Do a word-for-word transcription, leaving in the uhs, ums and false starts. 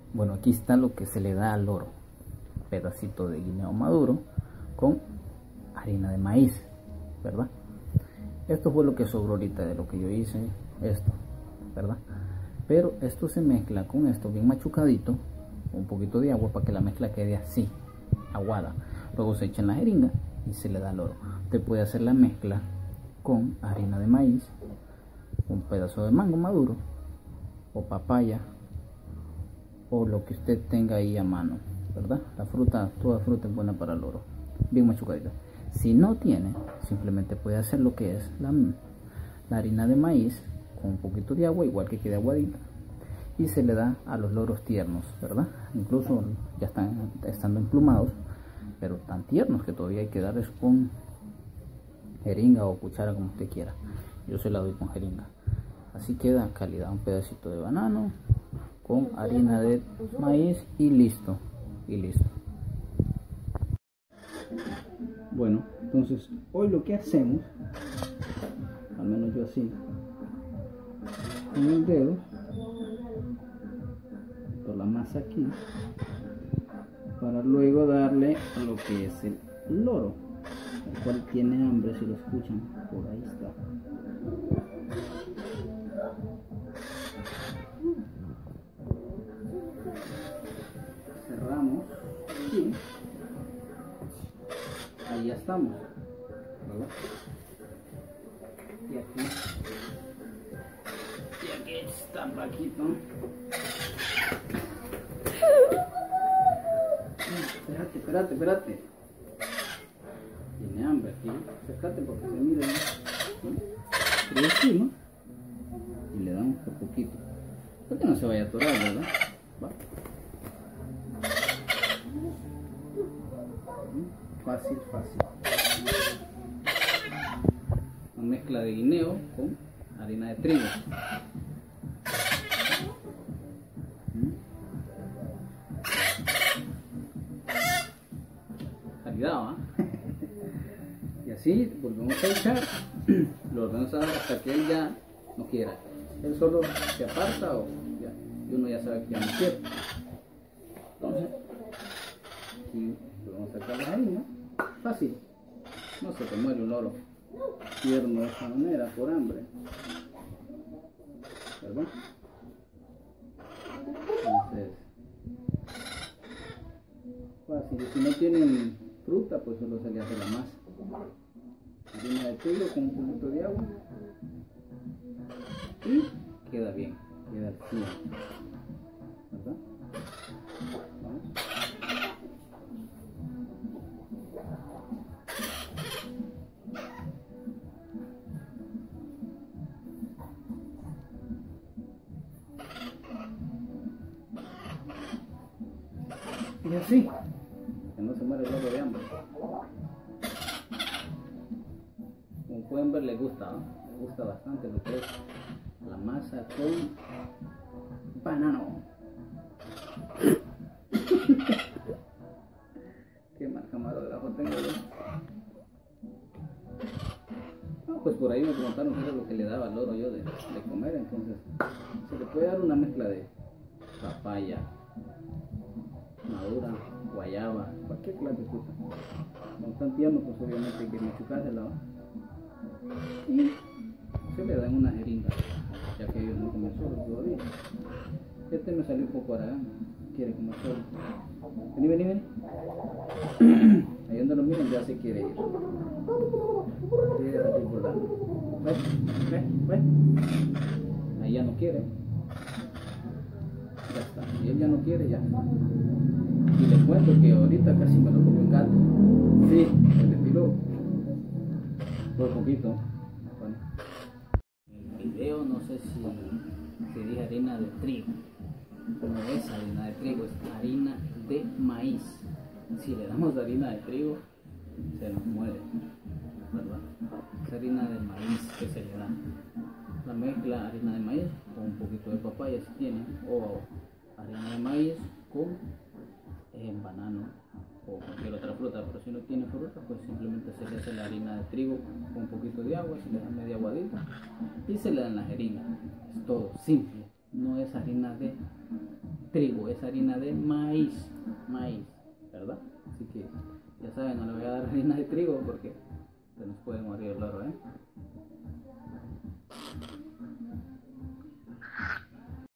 Bueno, aquí está lo que se le da al loro: pedacito de guineo maduro con harina de maíz, ¿verdad? Esto fue lo que sobró ahorita de lo que yo hice, esto, ¿verdad? Pero esto se mezcla con esto bien machucadito, un poquito de agua para que la mezcla quede así, aguada. Luego se echa en la jeringa y se le da al loro. Usted puede hacer la mezcla con harina de maíz, un pedazo de mango maduro o papaya o lo que usted tenga ahí a mano, ¿verdad? La fruta, toda fruta es buena para el loro, bien machucadita. Si no tiene, simplemente puede hacer lo que es la, la harina de maíz con un poquito de agua, igual que quede aguadita, y se le da a los loros tiernos, ¿verdad? Incluso ya están estando emplumados, pero tan tiernos que todavía hay que darles con jeringa o cuchara, como usted quiera. Yo se la doy con jeringa. Así queda calidad: un pedacito de banano con harina de maíz y listo, y listo. Bueno, entonces hoy lo que hacemos, al menos yo así, con el dedo, por la masa aquí, para luego darle a lo que es el loro, el cual tiene hambre. Si lo escuchan, por ahí está. Cerramos y ahí ya estamos, ¿verdad? Y aquí, y aquí está Paquito. Espérate, espérate, espérate. Tiene hambre aquí. Acércate porque se mire. Pero aquí, ¿no? Y le damos por poquito. Para que no se vaya a atorar, ¿verdad? Va. Fácil, fácil. Una mezcla de guineo con harina de trigo. Calidad, ¿va? Y así volvemos a echar, lo volvemos a dar hasta que él ya no quiera. Él solo se aparta o ya, y uno ya sabe que ya no quiere. Entonces, aquí le vamos a sacar la harina. Fácil, no se te muere un loro tierno de esta manera por hambre, ¿verdad? Entonces, fácil. Y si no tienen fruta, pues solo se le hace la masa: harina de trigo con un poquito de agua y queda bien, queda fino, ¿verdad? Vamos. Y así, que no se muere el loro de hambre. Como pueden ver, le gusta, ¿no? Le gusta bastante lo que es la masa con banano. Qué mal camarógrafo tengo yo. No, pues por ahí me preguntaron qué era lo que le daba al loro yo de, de comer. Entonces se le puede dar una mezcla de papaya madura, guayaba, cualquier clase de fruta. Cuando están tiernos, pues obviamente hay que machucársela, ¿no? Y se le da en una jeringa, ya que ellos no comen solo todavía. Este me salió un poco aragán, quiere comer solo. Vení, vení, vení. Ahí donde lo miren ya se quiere ir. Quiere salir volando. Ve, ve, ve. Ahí ya no quiere. Ya está. Y él ya no quiere, ya. Y les cuento que ahorita casi me lo comió un gato. Sí, se le tiró. Por poquito. Bueno. En el video no sé si, si dije harina de trigo. No es harina de trigo, es harina de maíz. Si le damos harina de trigo, se nos muere, ¿verdad? Es harina de maíz que se le da. La mezcla harina de maíz con un poquito de papaya si tiene, o harina de maíz con eh, banano o cualquier otra fruta. Pero si no tiene fruta, pues simplemente se le hace la harina de trigo con un poquito de agua, se le da media aguadita y se le da en la jeringa. Es todo simple, no es harina de trigo, es harina de maíz, maíz, ¿verdad? Así que ya saben, no le voy a dar harina de trigo porque se nos puede morir el loro, ¿eh?